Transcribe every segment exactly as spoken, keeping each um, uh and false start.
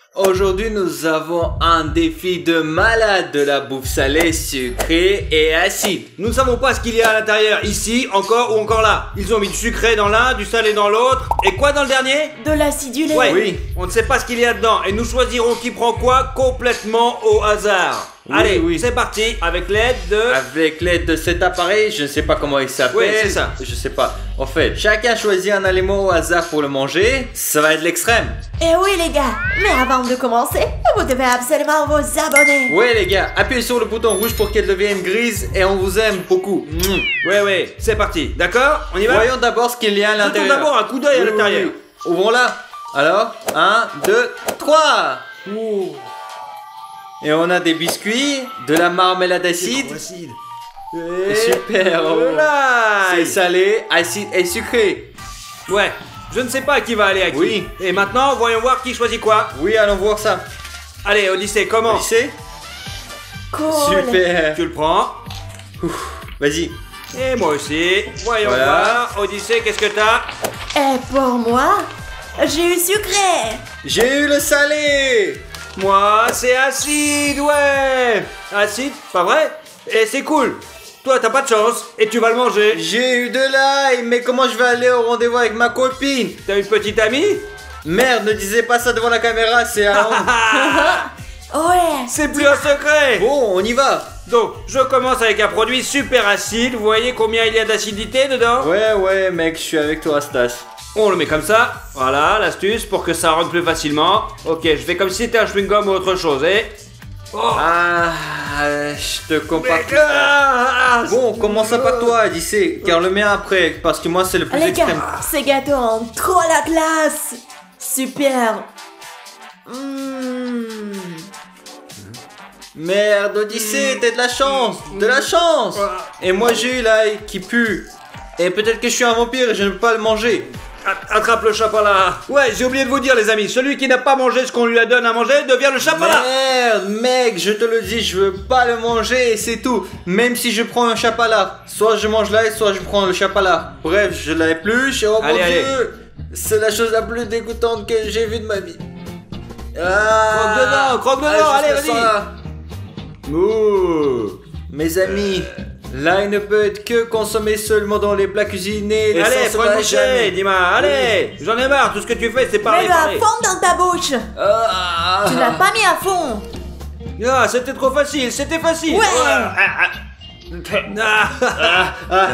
Aujourd'hui, nous avons un défi de malade de la bouffe salée, sucrée et acide. Nous ne savons pas ce qu'il y a à l'intérieur, ici, encore ou encore là. Ils ont mis du sucré dans l'un, du salé dans l'autre. Et quoi dans le dernier? De l'acidulé. Ouais, Oui. On ne sait pas ce qu'il y a dedans et nous choisirons qui prend quoi complètement au hasard. Oui, Allez, oui. c'est parti, avec l'aide de... Avec l'aide de cet appareil, je ne sais pas comment il s'appelle. Oui, c'est ça. Je sais pas. En fait, chacun choisit un aliment au hasard pour le manger. Ça va être l'extrême. Eh oui les gars, mais avant de commencer, vous devez absolument vous abonner. Ouais les gars, appuyez sur le bouton rouge pour qu'elle devienne grise et on vous aime beaucoup. Mouah. Ouais, ouais, c'est parti. D'accord? On y va? Voyons d'abord ce qu'il y a à Jetons l'intérieur. d'abord un coup d'œil à Oui, oui, l'intérieur. oui. Ouvrons-la. Alors, un, deux, trois. Ouh. Et on a des biscuits, de la marmelade acide. acide. Super. oh. C'est salé, acide et sucré. Ouais, je ne sais pas qui va aller à qui. Oui. Et maintenant, voyons voir qui choisit quoi. Oui, allons voir ça. Allez, Odyssée, commence. Odyssée. Cool. Super. Tu le prends. Vas-y. Et moi aussi. Voyons Voilà. voir. Odyssée, qu'est-ce que t'as? Et pour moi, j'ai eu sucré. J'ai eu le salé. Moi, c'est acide, ouais. Acide, pas vrai? Et c'est cool. Toi, t'as pas de chance. Et tu vas le manger. J'ai eu de l'ail, mais comment je vais aller au rendez-vous avec ma copine? T'as une petite amie? Merde, ne disais pas ça devant la caméra, c'est à la honte. Ouais. C'est plus un secret. Bon, on y va. Donc, je commence avec un produit super acide. Vous voyez combien il y a d'acidité dedans? Ouais, ouais, mec, je suis avec toi, Stas. On le met comme ça, voilà l'astuce pour que ça rentre plus facilement. Ok, je fais comme si c'était un chewing-gum ou autre chose, et... Oh. Ah, je te compare. Mais- Ah, Bon, commence par toi, Odyssée, car le mien après, parce que moi c'est le plus Les gars, extrême. ces gâteaux ont trop la classe. Super. Mmh. Merde, Odyssée, t'as de la chance, de la chance. Et moi j'ai eu l'ail qui pue. Et peut-être que je suis un vampire et je ne peux pas le manger. Attrape le chapala. Ouais, j'ai oublié de vous dire les amis, celui qui n'a pas mangé ce qu'on lui a donné à manger devient le chapala. Merde, mec, je te le dis, je veux pas le manger et c'est tout. Même si je prends un chapala, soit je mange l'ail, soit je prends le chapala. Bref, je l'épluche et oh Allez, mon allez. dieu, c'est la chose la plus dégoûtante que j'ai vue de ma vie. Croque dedans, croque dedans, Ah, allez, je vas-y. sens là. Ouh. Mes amis, l'ail ne peut être que consommé seulement dans les plats cuisinés. les Allez, sauces prends une là, bouchée, jamais. Dima, allez. J'en ai marre, tout ce que tu fais c'est parler, Mets-le à parler. fond dans ta bouche. Ah. Tu l'as pas mis à fond. Ah, c'était trop facile, c'était facile. Ouais. Ah, ah, ah. Ah.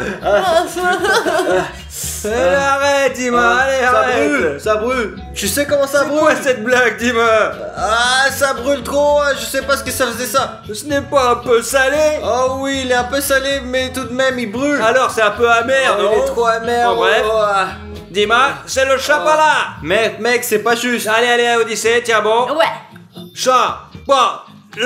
Allez, arrête, Dima, allez, ça arrête. brûle, ça brûle. Tu sais comment ça C'est brûle? quoi cette blague, Dima? Ah, ça brûle trop, hein, je sais pas ce que ça faisait ça. Ce n'est pas un peu salé? Oh oui, il est un peu salé, mais tout de même, il brûle. Alors c'est un peu amer, Oh, non? il est trop amer. Bon, bref. oh, ah. Dima, c'est le chapala. Mec, mec, c'est pas juste. Allez, allez, Odyssée, tiens bon. Ouais. Chapala.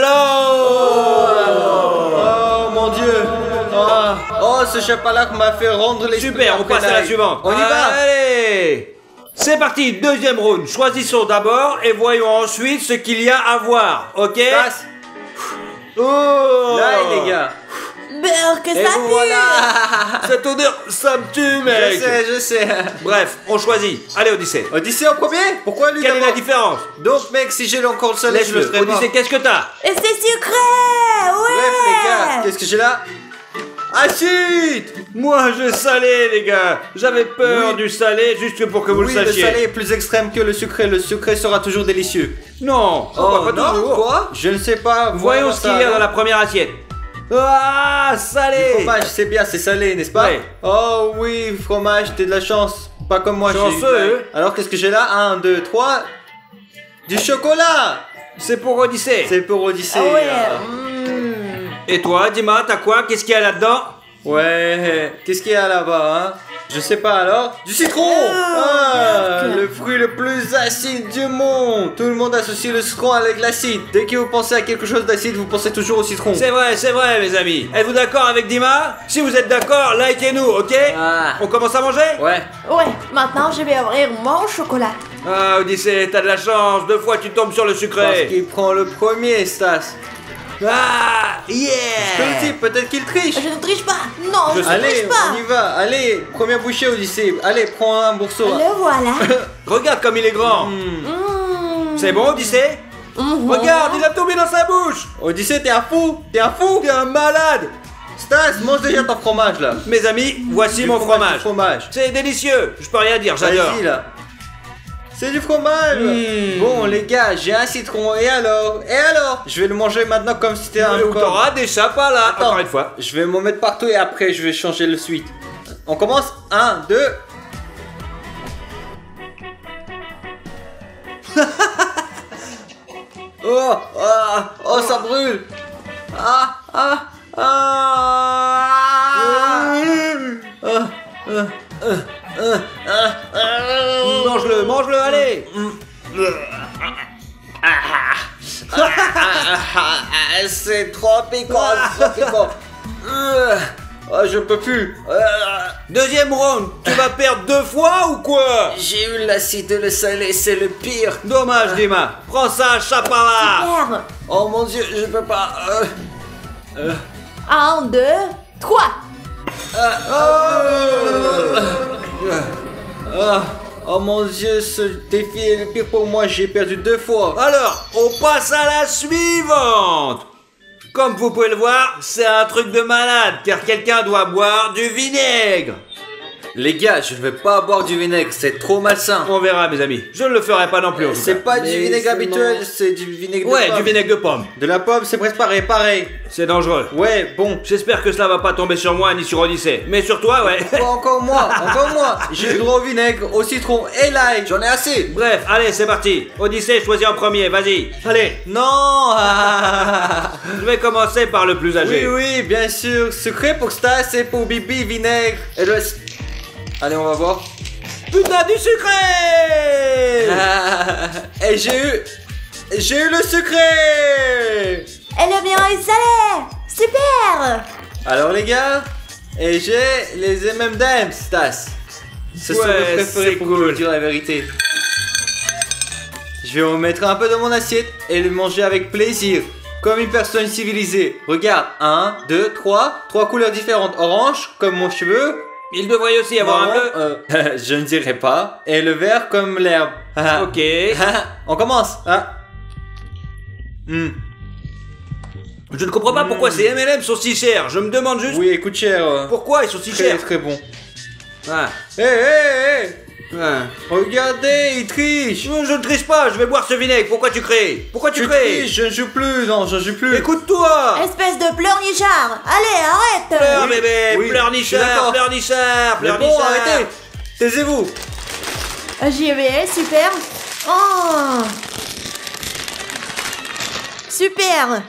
Oh mon dieu. Oh, oh ce chapalac m'a fait rendre les Super, on passe à la suivante. On y va. Allez. C'est parti, deuxième round. Choisissons d'abord et voyons ensuite ce qu'il y a à voir, ok? Passe. Oh. Là, les gars. Beurre que Et ça vous pue. voilà. Cette odeur, ça me tue, Je mec. sais, je sais. Bref, on choisit. Allez, Odyssée. Odyssée en premier? Pourquoi lui Quelle est la d'abord? différence? Donc mec, si j'ai encore le salé, je le Laisse-le. ferai pas. Odyssée, qu'est-ce que t'as? Et c'est sucré. Ouais. Bref les gars, qu'est-ce que j'ai là? Acide. Moi, je salé, les gars. J'avais peur Oui. du salé, juste pour que vous Oui, le le sachiez. salé est plus extrême que le sucré. Le sucré sera toujours délicieux. Non, Oh, pas non, toujours. quoi? Je ne sais pas. Voyons Voilà ce qu'il y a ça, dans non? la première assiette. Ah, salé. Fromage, c'est bien, c'est salé, n'est-ce pas? Ouais. Oh oui, fromage, t'es de la chance. Pas comme moi, j'ai eu- Chanceux. Alors qu'est-ce que j'ai là? Un, deux, trois. Du chocolat. C'est pour Odyssée. C'est pour Odyssée. Ah ouais. là. Mmh. Et toi, Dima, t'as quoi? Qu'est-ce qu'il y a là-dedans? Ouais, qu'est-ce qu'il y a là-bas, hein? Je sais pas alors. Du citron. Ah, le fruit le plus acide du monde. Tout le monde associe le citron avec l'acide. Dès que vous pensez à quelque chose d'acide, vous pensez toujours au citron. C'est vrai, c'est vrai, mes amis. Êtes-vous d'accord avec Dima? Si vous êtes d'accord, likez-nous, ok? Ah. On commence à manger? Ouais. Ouais. Maintenant, je vais ouvrir mon chocolat. Ah, Odyssée, t'as de la chance. Deux fois, tu tombes sur le Parce sucré. qu'il prend le premier, Stas. Ah, Je te le yeah. dis, peut-être qu'il triche. Je ne triche pas. Non, je ne Allez, triche pas. on y va. Allez, première bouchée, Odyssée. Allez, prends un morceau. Le voilà. Regarde comme il est grand. Hmm. Mmh. C'est bon, Odyssée? Mhm. Regarde, il a tombé dans sa bouche. Odyssée, t'es un fou. T'es un fou. T'es un malade. Stas, mange déjà ton fromage là. Mes amis, voici Du mon fromage. du fromage. C'est délicieux, je peux rien dire, j'adore. Vas-y là. C'est du fromage. Mmh. Bon les gars, j'ai un citron et alors? Et alors? Je vais le manger maintenant comme si c'était un Ou corps. t'auras des chapas là, Attends. encore une fois. Je vais m'en mettre partout et après je vais changer le suite. On commence. un, deux. Oh, ah, oh, ça brûle. Ah, ah, ah. Ah, ah, ah, ah, ah, ah. Mange-le, mange-le, allez. Ah, ah, ah, c'est trop piquant, c'est trop piquant. Euh, oh, je peux plus. Euh, Deuxième round, tu vas perdre deux fois ou quoi? J'ai eu l'acide et le salé, c'est le pire. Dommage, Dima. Prends ça, chapala. Super. Oh mon dieu, je peux pas. Euh, euh, Un, deux, trois. ah, oh mon dieu, ce défi est le pire pour moi, j'ai perdu deux fois. Alors, on passe à la suivante. Comme vous pouvez le voir, c'est un truc de malade, car quelqu'un doit boire du vinaigre. Les gars, je ne vais pas boire du vinaigre, c'est trop malsain. On verra, mes amis. Je ne le ferai pas non plus. en tout C'est cas. pas du Mais vinaigre seulement- habituel, c'est du vinaigre de Ouais, pomme. du vinaigre de pomme. De la pomme, c'est presque pareil, pareil. C'est dangereux. Ouais, bon. J'espère que cela va pas tomber sur moi ni sur Odyssée. Mais sur toi, ouais. Pas encore moi, encore moi. J'ai le droit au vinaigre, au citron et l'ail, j'en ai assez. Bref, allez, c'est parti. Odyssée, choisis en premier, vas-y. Allez, Non. je vais commencer par le plus Oui, âgé. oui, bien sûr. Secret pour Stas et pour Bibi, vinaigre. Et le... Allez, on va voir. Putain du sucré. Et j'ai eu... J'ai eu le secret. Et le mien est salé. Super. Alors les gars, et j'ai les M and M's, Stas. Ce sont Ouais, mes préférés c'est pour cool. vous dire la vérité. Je vais en mettre un peu dans mon assiette et le manger avec plaisir. Comme une personne civilisée. Regarde, un, deux, trois, trois couleurs différentes. Orange, comme mon cheveu. Il devrait aussi y avoir un Marron, bleu. euh, je ne dirai pas. Et le vert comme l'herbe. Ok. On commence. Ah. Hmm. Je ne comprends pas pourquoi ces M and M sont si chers. Je me demande juste Oui, écoute cher. euh, pourquoi ils sont si Très chers. très bon. Ah. Hé hé hé. Ah. Regardez, il triche. Je, je ne triche pas, je vais boire ce vinaigre. Pourquoi tu crées? Pourquoi tu, Tu crées? triches, je ne joue plus. Non, je ne joue plus. Écoute-toi. Espèce de pleurnichard. Allez, arrête. Pleure Oui, bébé, oui, je suis pleurnichard, d'accord. pleurnichard, Mais pleurnichard. bon, arrêtez. Taisez-vous. J'y vais, super. Oh. Super.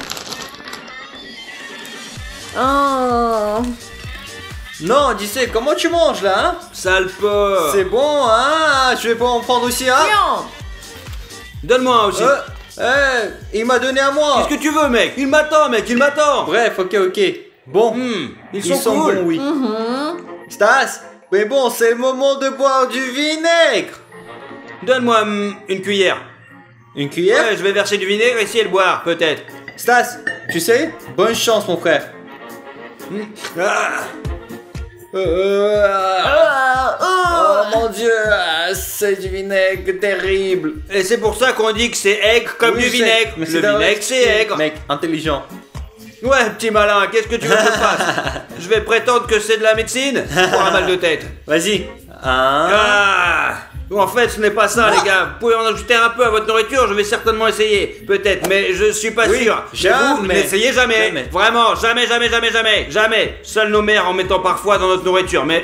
Oh. Non, Odyssée, comment tu manges là, hein? Sale porc. C'est bon, hein? Je vais pas en prendre aussi, hein? Tiens. Donne-moi aussi. Euh, eh, il m'a donné à moi. Qu'est-ce que tu veux, mec? Il m'attend, mec, il m'attend. Bref, ok, ok. Bon, Hmm, ils, ils sont, sont cool. bons, oui. Mhm. Stas, mais bon, c'est le moment de boire du vinaigre. Donne-moi hum, une cuillère. Une cuillère? Ouais, je vais verser du vinaigre et essayer de boire, peut-être. Stas, tu sais, bonne chance, mon frère. Hmm. Ah. Euh, Oh, oh oh. mon dieu, ah, c'est du vinaigre terrible. Et c'est pour ça qu'on dit que c'est aigre comme Oui, du je sais, vinaigre. mais Le c'est d'avoir vinaigre, c'est expliqué, aigre. Mec, intelligent. Ouais, petit malin, qu'est-ce que tu veux que je fasse? Je vais prétendre que c'est de la médecine pour un mal de tête. Vas-y. Un. Ah. En fait, ce n'est pas ça, les gars. Vous pouvez en ajouter un peu à votre nourriture, je vais certainement essayer. Peut-être, mais je suis pas Oui, sûr. jamais. Vous, n'essayez jamais. Jamais. Vraiment, jamais, jamais, jamais, jamais. Jamais. Seules nos mères en mettant parfois dans notre nourriture, mais...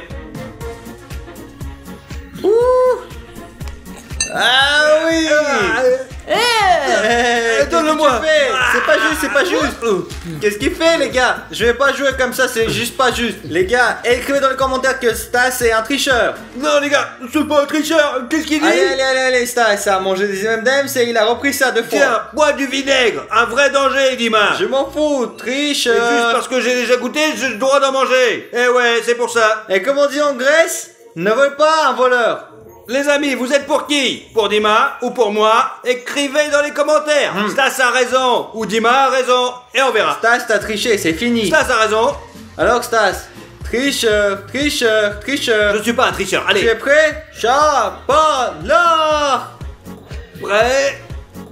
Ah oui. Eh. Eh, qu'est-ce que donne-le-moi. tu fais? C'est pas juste, c'est pas juste. Qu'est-ce qu'il fait, les gars? Je vais pas jouer comme ça, c'est juste pas juste. Les gars, écrivez dans les commentaires que Stas est un tricheur. Non, les gars, c'est pas un tricheur. Qu'est-ce qu'il dit? Allez, allez, allez, allez, Stas a mangé des M and M's et il a repris ça deux fois. Tiens, bois du vinaigre. Un vrai danger, Dima. Je m'en fous, C'est tricheur. juste parce que j'ai déjà goûté, j'ai le droit d'en manger. Eh ouais, c'est pour ça. Et comme on dit en Grèce, ne vole pas un voleur. Les amis, vous êtes pour qui? Pour Dima ou pour moi? Écrivez dans les commentaires. Hmm. Stas a raison ou Dima a raison et on verra. Stas, t'as triché, c'est fini. Stas a raison. Alors, Stas, tricheur, tricheur, tricheur. Je suis pas un tricheur. Tu Allez, es prêt? Chapala. prêt.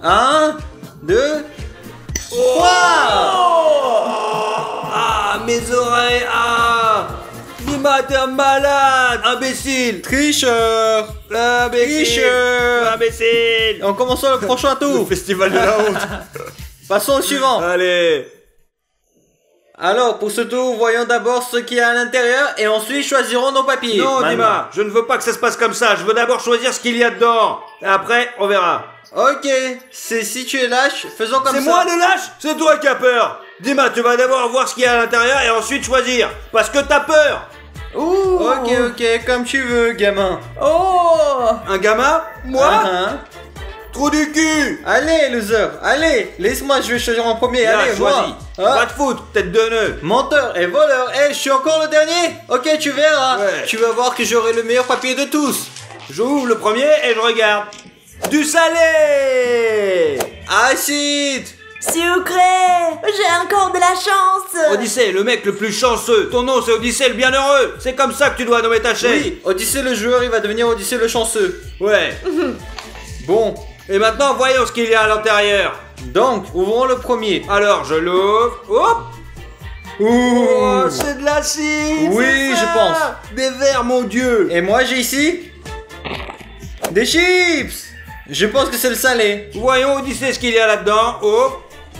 Un, deux, trois. Ah, mes oreilles. Ah. Dima, t'es un malade. Imbécile. Tricheur. Imbécile. Tricheur. Imbécile. Et on commence le prochain tour. Festival de la honte. Passons au suivant. Allez. Alors, pour ce tour, voyons d'abord ce qu'il y a à l'intérieur et ensuite choisirons nos papiers. Non, Maintenant. Dima, je ne veux pas que ça se passe comme ça. Je veux d'abord choisir ce qu'il y a dedans. Et après, on verra. Ok, c'est si tu es lâche, faisons comme ça. C'est moi le lâche? C'est toi qui as peur. Dima, tu vas d'abord voir ce qu'il y a à l'intérieur et ensuite choisir. Parce que t'as peur. Ouh. Ok, ok, comme tu veux, gamin. Oh. Un gamin? Moi? Ah, hein. Trou du cul. Allez, loser, allez, laisse-moi, je vais choisir en premier. Là, allez, choisis. moi. Ah. Va te foutre, tête de nœud. Menteur et voleur, eh, je suis encore le dernier. Ok, tu verras. Ouais. Tu vas voir que j'aurai le meilleur papier de tous. J'ouvre le premier et je regarde. Du salé. Acide. Sucré. J'ai encore de la chance. Odyssée, le mec le plus chanceux. Ton nom c'est Odyssée le bienheureux. C'est comme ça que tu dois nommer ta chaîne. Oui, Odyssée le joueur, il va devenir Odyssée le chanceux. Ouais. Bon, Et maintenant, voyons ce qu'il y a à l'intérieur. donc, ouvrons le premier. Alors, je l'ouvre. Hop. Ouh. Oh, c'est de l'acide. Oui, c'est ça. je pense. Des verres, mon dieu. Et moi, j'ai ici des chips. Je pense que c'est le salé. Voyons, Odyssée, ce qu'il y a là-dedans. Hop.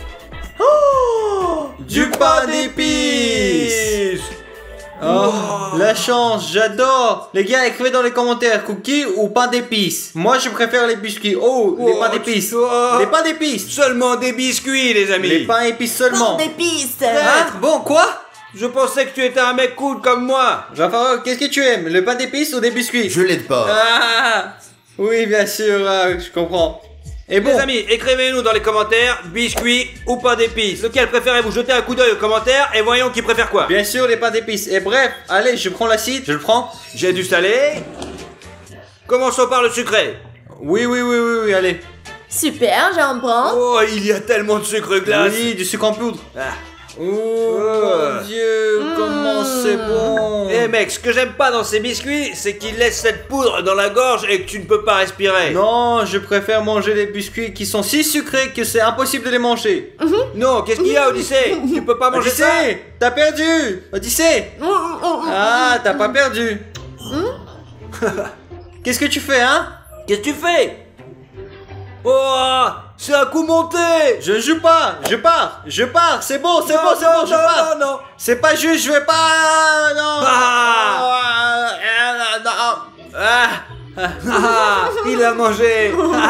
Oh. Du pain d'épices. Oh, la chance, j'adore. Les gars, écrivez dans les commentaires cookies ou pain d'épices. Moi, je préfère les biscuits. Oh, les Oh, pains d'épices. oh. Les pains d'épices. Seulement des biscuits, les amis. Les pains épices Pain seulement. d'épices. Hein? Bon, quoi? Je pensais que tu étais un mec cool comme moi. Raphaël, qu'est-ce que tu aimes? Le pain d'épices ou des biscuits? Je l'aide pas. Ah, oui, bien sûr, ah, je comprends. Et bon, Les amis, écrivez-nous dans les commentaires, biscuits ou pain d'épices. Lequel préférez-vous? Jetez un coup d'œil aux commentaires et voyons qui préfère quoi. bien sûr, les pains d'épices. Et bref, allez, je prends l'acide, je le prends. J'ai du salé. Commençons par le sucré. Oui, oui, oui, oui, oui, allez. Super, j'en prends. Oh, il y a tellement de sucre glace. Oui, du sucre en poudre. Ah. Oh, mon Dieu, comment c'est bon. Eh mec, ce que j'aime pas dans ces biscuits, c'est qu'ils laissent cette poudre dans la gorge et que tu ne peux pas respirer. Non, je préfère manger des biscuits qui sont si sucrés que c'est impossible de les manger. Non, qu'est-ce qu'il y a, Odyssée? Tu peux pas manger ça? Odyssée, t'as perdu. Odyssée. Ah, t'as pas perdu. Qu'est-ce que tu fais, hein? Qu'est-ce que tu fais? Oh, c'est un coup monté. Je ne joue pas, je pars, je pars, c'est bon, c'est Non, bon, c'est non, bon, je non, pars. non, non. C'est pas juste, je vais pas. Non. Ah. Ah, non. Ah, ah, il a mangé.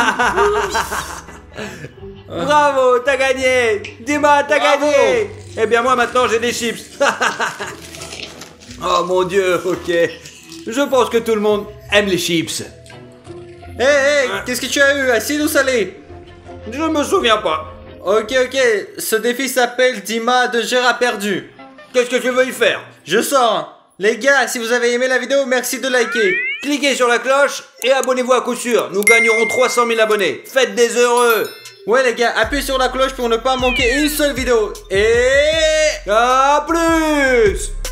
Bravo, t'as gagné. Dima, t'as Bravo. gagné. Eh bien moi maintenant j'ai des chips. Oh mon dieu, ok. Je pense que tout le monde aime les chips. Hé, hé, qu'est-ce que tu as eu, acide ou salé? Je me souviens pas. Ok, ok, ce défi s'appelle Dima de Gérard perdu. Qu'est-ce que tu veux y faire? Je sors. Les gars, si vous avez aimé la vidéo, merci de liker. Cliquez sur la cloche et abonnez-vous à coup sûr. Nous gagnerons trois cent mille abonnés. Faites des heureux. Ouais les gars, appuyez sur la cloche pour ne pas manquer une seule vidéo. Et... À plus.